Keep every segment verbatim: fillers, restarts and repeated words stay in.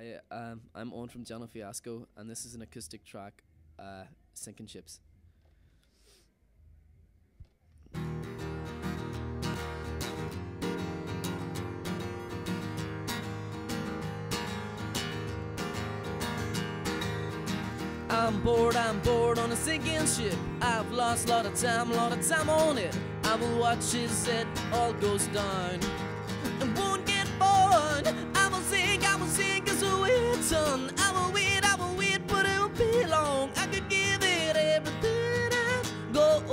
Hi, um, I'm Owen from Fiasco, and this is an acoustic track, uh, Sinking Ships. I'm bored, I'm bored on a sinking ship. I've lost a lot of time, a lot of time on it. I will watch as it all goes down and won't get bored. I will sing, I will sing as it's done. I will wait, I will wait, but it won't be long. I could give it everything I've got.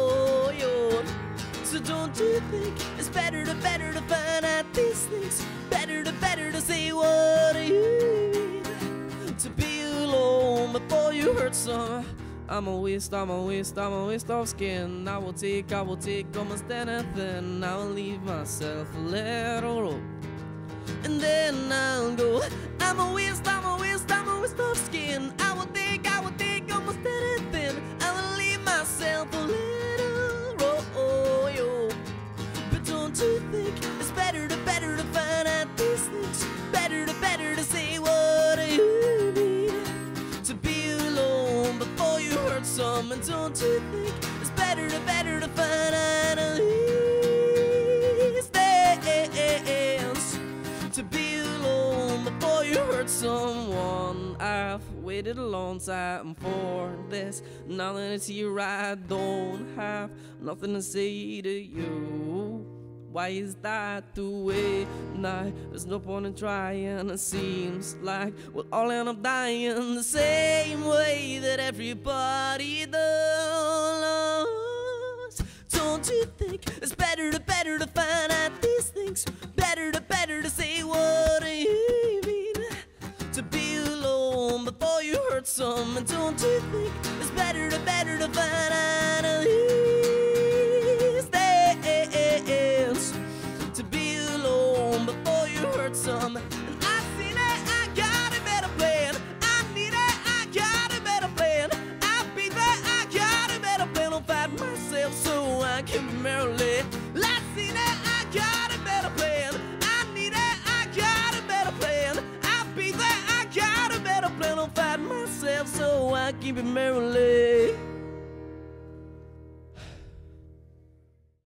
So don't you think it's better to better to find out these things? Better to better to say what you need to be alone before you hurt some. I'm a waste, I'm a waste, I'm a waste of skin. I will take, I will take almost anything. I will leave myself a little rope, and then I'll go. I'm a waste, I'm a waste, I'm a waste of skin. I will take, I will take almost anything. I will leave myself a little rope. But don't you think it's better to better to find out these things? Better to better to say what you need to be alone before you hurt some. And don't you think it's better to better to find out these things? To be alone before you hurt someone. I've waited a long time for this. Now that it's here, I don't have nothing to say to you. Why is that the way now? There's no point in trying. It seems like we'll all end up dying the same way that everybody does. Don't you think it's better to better to find out these things? Better to better to say what you mean to be alone before you hurt some. And don't you think it's better to better to find out these things to be alone before you hurt some? And I see that I got a better plan. I need it, I got a better plan. I be that I got a better plan. I'll fight myself so I can be merrily. I see that I got a better plan. I need it, I got a better plan. I be that I got a better plan. I'll fight myself so I can be merrily.